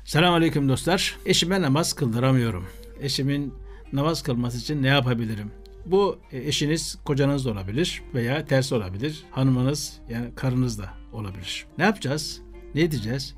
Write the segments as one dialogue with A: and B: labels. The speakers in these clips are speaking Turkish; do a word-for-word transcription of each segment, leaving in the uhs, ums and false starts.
A: Selamünaleyküm dostlar. Eşime namaz kıldıramıyorum. Eşimin namaz kılması için ne yapabilirim? Bu eşiniz, kocanız da olabilir veya tersi olabilir. Hanımınız, yani karınız da olabilir. Ne yapacağız? Ne diyeceğiz?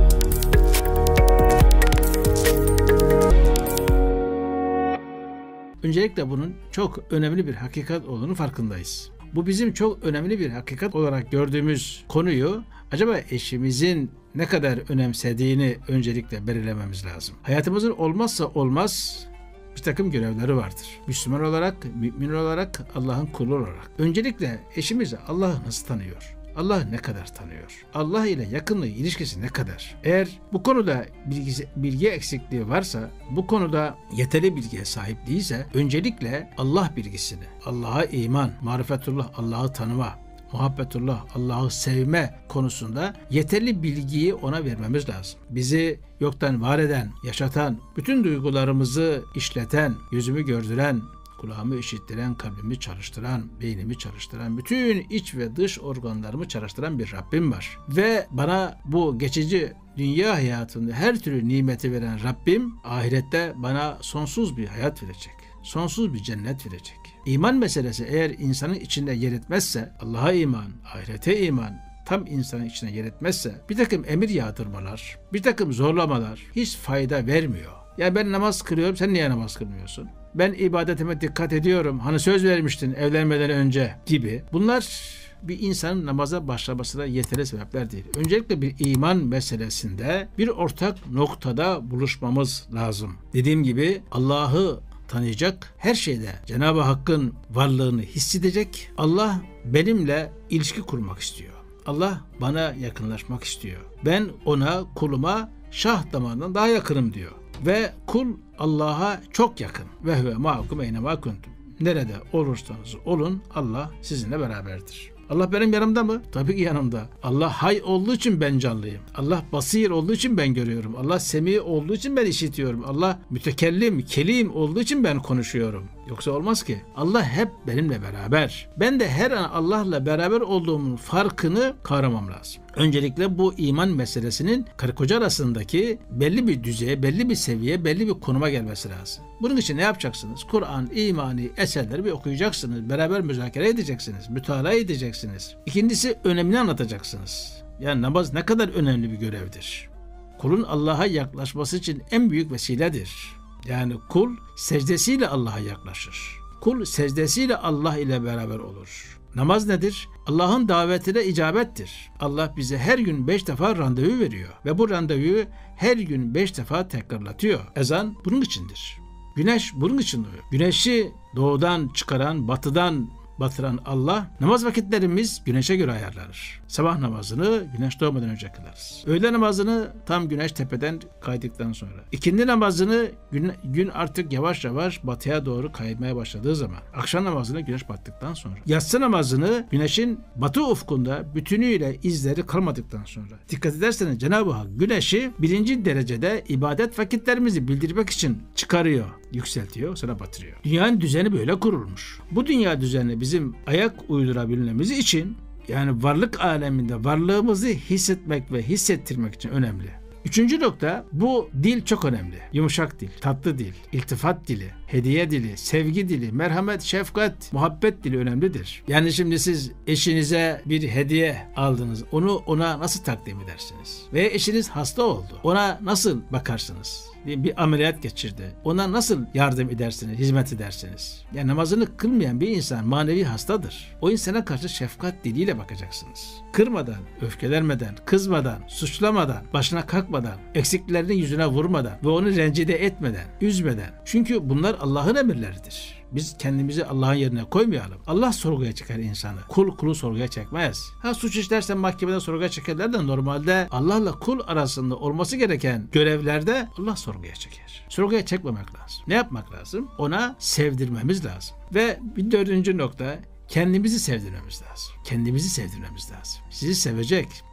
A: Öncelikle bunun çok önemli bir hakikat olduğunu farkındayız. Bu bizim çok önemli bir hakikat olarak gördüğümüz konuyu acaba eşimizin ne kadar önemsediğini öncelikle belirlememiz lazım. Hayatımızın olmazsa olmaz bir takım görevleri vardır. Müslüman olarak, mümin olarak, Allah'ın kulu olarak. Öncelikle eşimizi Allah nasıl tanıyor? Allah ne kadar tanıyor? Allah ile yakınlığı, ilişkisi ne kadar? Eğer bu konuda bilgi, bilgi eksikliği varsa, bu konuda yeterli bilgiye sahip değilse, öncelikle Allah bilgisini, Allah'a iman, marifetullah, Allah'ı tanıma, muhabbetullah, Allah'ı sevme konusunda yeterli bilgiyi ona vermemiz lazım. Bizi yoktan var eden, yaşatan, bütün duygularımızı işleten, yüzümü gördüren, kulağımı işittiren, kalbimi çalıştıran, beynimi çalıştıran, bütün iç ve dış organlarımı çalıştıran bir Rabbim var. Ve bana bu geçici dünya hayatında her türlü nimeti veren Rabbim, ahirette bana sonsuz bir hayat verecek. Sonsuz bir cennet verecek. İman meselesi eğer insanın içinde yer etmezse, Allah'a iman, ahirete iman, tam insanın içine yer etmezse, bir takım emir yağdırmalar, bir takım zorlamalar hiç fayda vermiyor. Yani ben namaz kılıyorum, sen niye namaz kılmıyorsun? Ben ibadetime dikkat ediyorum, hani söz vermiştin evlenmeden önce gibi. Bunlar bir insanın namaza başlamasına yeterli sebepler değil. Öncelikle bir iman meselesinde bir ortak noktada buluşmamız lazım. Dediğim gibi Allah'ı tanıyacak, her şeyde Cenab-ı Hakk'ın varlığını hissedecek. Allah benimle ilişki kurmak istiyor. Allah bana yakınlaşmak istiyor. Ben ona, kuluma şah damarından daha yakınım diyor. Ve kul Allah'a çok yakın. Ve huve ma'akum eynemâ kuntum. Nerede olursanız olun Allah sizinle beraberdir. Allah benim yanımda mı? Tabii ki yanımda. Allah hay olduğu için ben canlıyım. Allah basir olduğu için ben görüyorum. Allah semi olduğu için ben işitiyorum. Allah mütekellim, kelim olduğu için ben konuşuyorum. Yoksa olmaz ki. Allah hep benimle beraber. Ben de her an Allah'la beraber olduğumun farkını kavramam lazım. Öncelikle bu iman meselesinin karı koca arasındaki belli bir düzeye, belli bir seviye, belli bir konuma gelmesi lazım. Bunun için ne yapacaksınız? Kur'an, imani eserleri bir okuyacaksınız. Beraber müzakere edeceksiniz. Mütalaa edeceksiniz. İkincisi önemini anlatacaksınız. Yani namaz ne kadar önemli bir görevdir. Kulun Allah'a yaklaşması için en büyük vesiledir. Yani kul secdesiyle Allah'a yaklaşır. Kul secdesiyle Allah ile beraber olur. Namaz nedir? Allah'ın davetine icabettir. Allah bize her gün beş defa randevu veriyor. Ve bu randevuyu her gün beş defa tekrarlatıyor. Ezan bunun içindir. Güneş bunun için doğuyor. Güneşi doğudan çıkaran, batıdan batıran Allah, namaz vakitlerimiz güneşe göre ayarlanır. Sabah namazını güneş doğmadan önce kılarız. Öğle namazını tam güneş tepeden kaydıktan sonra. İkindi namazını gün, gün artık yavaş yavaş batıya doğru kaymaya başladığı zaman. Akşam namazını güneş battıktan sonra. Yatsı namazını güneşin batı ufkunda bütünüyle izleri kalmadıktan sonra. Dikkat ederseniz Cenab-ı Hak güneşi birinci derecede ibadet vakitlerimizi bildirmek için çıkarıyor, yükseltiyor, sonra batırıyor. Dünyanın düzeni böyle kurulmuş. Bu dünya düzenine bizim ayak uydurabilmemiz için, yani varlık aleminde varlığımızı hissetmek ve hissettirmek için önemli. Üçüncü nokta, bu dil çok önemli. Yumuşak dil, tatlı dil, iltifat dili, hediye dili, sevgi dili, merhamet, şefkat, muhabbet dili önemlidir. Yani şimdi siz eşinize bir hediye aldınız. Onu ona nasıl takdim edersiniz? Ve eşiniz hasta oldu. Ona nasıl bakarsınız? Bir ameliyat geçirdi. Ona nasıl yardım edersiniz, hizmet edersiniz? Yani namazını kılmayan bir insan manevi hastadır. O insana karşı şefkat diliyle bakacaksınız. Kırmadan, öfkelenmeden, kızmadan, suçlamadan, başına kalkmadan, eksiklerini yüzüne vurmadan ve onu rencide etmeden, üzmeden. Çünkü bunlar Allah'ın emirleridir. Biz kendimizi Allah'ın yerine koymayalım. Allah sorguya çeker insanı. Kul kulu sorguya çekmez. Ha suç işlersen mahkemede sorguya çekerler de normalde Allah'la kul arasında olması gereken görevlerde Allah sorguya çeker. Sorguya çekmemek lazım. Ne yapmak lazım? Ona sevdirmemiz lazım. Ve bir dördüncü nokta, kendimizi sevdirmemiz lazım. Kendimizi sevdirmemiz lazım. Sizi sevecek,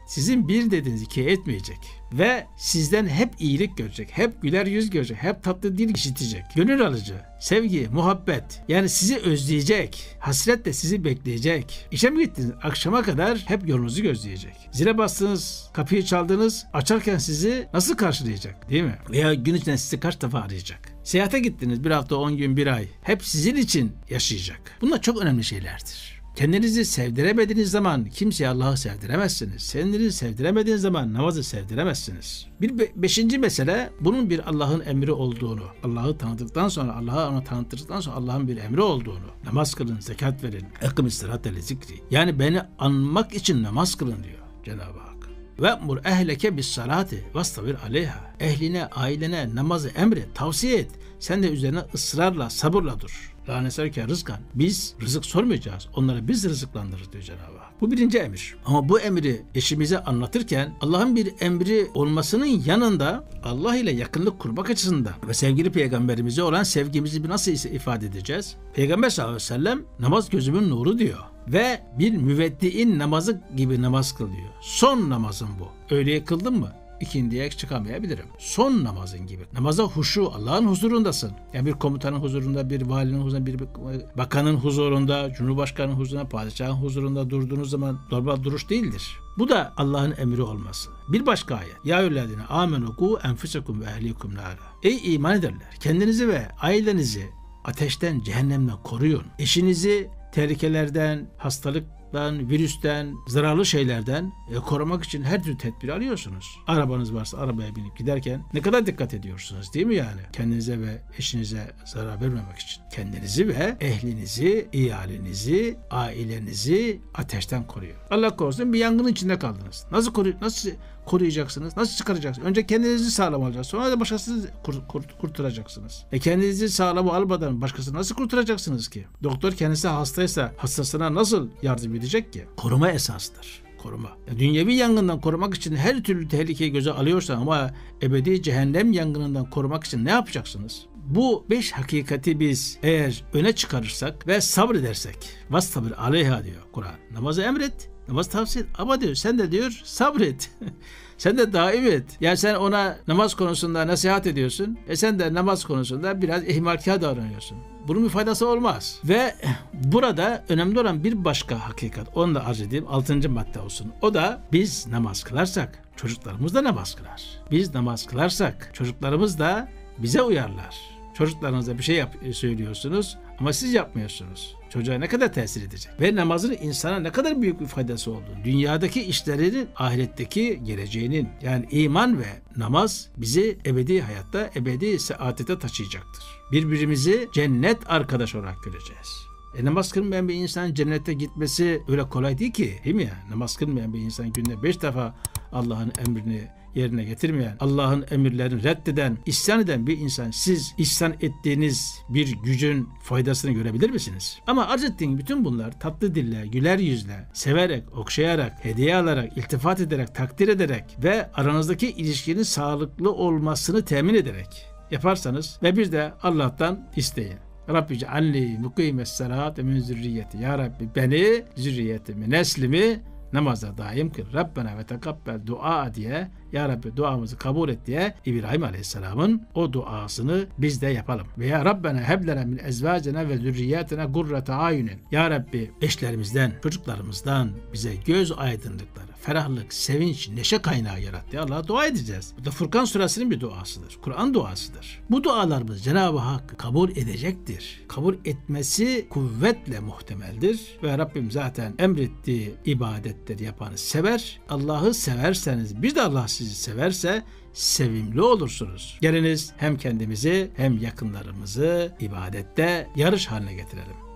A: sizin bir dediğinizi iki etmeyecek. Ve sizden hep iyilik görecek, hep güler yüz görecek, hep tatlı dil işitecek. Gönül alıcı, sevgi, muhabbet. Yani sizi özleyecek, hasretle sizi bekleyecek. İşe mi gittiniz? Akşama kadar hep yolunuzu gözleyecek. Zile bastınız, kapıyı çaldınız, açarken sizi nasıl karşılayacak, değil mi? Veya gün içinde sizi kaç defa arayacak? Seyahate gittiniz bir hafta, on gün, bir ay. Hep sizin için yaşayacak. Bunlar çok önemli şeylerdir. Kendinizi sevdiremediğiniz zaman kimseye Allah'ı sevdiremezsiniz. Kendinizi sevdiremediğiniz zaman namazı sevdiremezsiniz. Bir be- beşinci mesele, bunun bir Allah'ın emri olduğunu, Allah'ı tanıdıktan sonra, Allah'ı ona tanıttıktan sonra Allah'ın bir emri olduğunu, namaz kılın, zekat verin, ekimiz sırate li zikri. Yani beni anmak için namaz kılın diyor Cenab-ı Hak. Ve'mur ehleke bis salati vastabir aleyha. Ehline, ailene namazı emret, tavsiye et. Sen de üzerine ısrarla, sabırla dur. La neserke rızkan. Biz rızık sormayacağız. Onları biz rızıklandırırız diyor Cenab-ı Hak. Bu birinci emir. Ama bu emri eşimize anlatırken Allah'ın bir emri olmasının yanında Allah ile yakınlık kurmak açısından ve sevgili peygamberimize olan sevgimizi nasıl ifade edeceğiz? Peygamber sallallahu aleyhi ve sellem namaz gözümün nuru diyor. Ve bir müveddiin namazı gibi namaz kılıyor. Son namazın bu. Öğleye kıldın mı? İkindiye çıkamayabilirim. Son namazın gibi. Namaza huşu, Allah'ın huzurundasın. Yani bir komutanın huzurunda, bir valinin huzurunda, bir bakanın huzurunda, cumhurbaşkanının huzurunda, padişahın huzurunda durduğunuz zaman normal duruş değildir. Bu da Allah'ın emri olması. Bir başka ayet. Ya eyyühellezine amenu ku enfusekum ve ehlikum nara. Ey iman ederler. Kendinizi ve ailenizi ateşten, cehennemden koruyun. Eşinizi tehlikelerden, hastalıktan, virüsten, zararlı şeylerden e, korumak için her türlü tedbir alıyorsunuz. Arabanız varsa arabaya binip giderken ne kadar dikkat ediyorsunuz, değil mi yani? Kendinize ve eşinize zarar vermemek için. Kendinizi ve ehlinizi, iyalinizi, ailenizi ateşten koruyun. Allah korusun bir yangının içinde kaldınız. Nasıl koruy nasıl koruyacaksınız? Nasıl çıkaracaksınız? Önce kendinizi sağlam alacaksınız. Sonra da başkasını kurt kurt kurtaracaksınız. E kendinizi sağlam almadan başkasını nasıl kurtaracaksınız ki? Doktor kendisi hastaysa hastasına nasıl yardım edecek ki? Koruma esastır. Koruma. Ya dünyevi yangından korumak için her türlü tehlikeyi göze alıyorsan ama ebedi cehennem yangınından korumak için ne yapacaksınız? Bu beş hakikati biz eğer öne çıkarırsak ve sabredersek, vastabir aleyha diyor Kur'an. Namazı emret, namaz tavsiye et. Ama diyor sen de diyor sabret. Sen de daim et. Yani sen ona namaz konusunda nasihat ediyorsun. E sen de namaz konusunda biraz ihmalkar davranıyorsun. Bunun bir faydası olmaz. Ve burada önemli olan bir başka hakikat. Onu da arz edeyim. Altıncı madde olsun. O da biz namaz kılarsak çocuklarımız da namaz kılar. Biz namaz kılarsak çocuklarımız da bize uyarlar. Çocuklarınıza bir şey yap- söylüyorsunuz ama siz yapmıyorsunuz. Çocuğa ne kadar tesir edecek? Ve namazın insana ne kadar büyük bir faydası olduğunu, dünyadaki işlerinin, ahiretteki geleceğinin, yani iman ve namaz bizi ebedi hayatta, ebedi saadete taşıyacaktır. Birbirimizi cennet arkadaş olarak göreceğiz. E namaz kılmayan bir insan cennete gitmesi öyle kolay değil ki, değil mi ya? Namaz kılmayan bir insan günde beş defa Allah'ın emrini yerine getirmeyen, Allah'ın emirlerini reddeden, isyan eden bir insan, siz isyan ettiğiniz bir gücün faydasını görebilir misiniz? Ama arz ettiğim bütün bunlar tatlı dille, güler yüzle, severek, okşayarak, hediye alarak, iltifat ederek, takdir ederek ve aranızdaki ilişkinin sağlıklı olmasını temin ederek yaparsanız ve bir de Allah'tan isteyin. Rabbi cealli mukimes salat ve min zürriyeti. Ya Rabbi beni, zürriyetimi, neslimi namaza daim kıl. Rabbena ve tekabbel dua diye, Ya Rabbi duamızı kabul et diye İbrahim Aleyhisselam'ın o duasını biz de yapalım. Ve Ya Rabbena heblena min ezvacena ve zürriyetena gurrata ayunin. Ya Rabbi eşlerimizden, çocuklarımızdan bize göz aydınlıkları, ferahlık, sevinç, neşe kaynağı yarat diye Allah'a dua edeceğiz. Bu da Furkan suresinin bir duasıdır. Kur'an duasıdır. Bu dualarımız Cenab-ı Hak kabul edecektir. Kabul etmesi kuvvetle muhtemeldir. Ve Rabbim zaten emrettiği ibadetleri yapanı sever. Allah'ı severseniz, bir de Allah sizi severse sevimli olursunuz. Geliniz hem kendimizi hem yakınlarımızı ibadette yarış haline getirelim.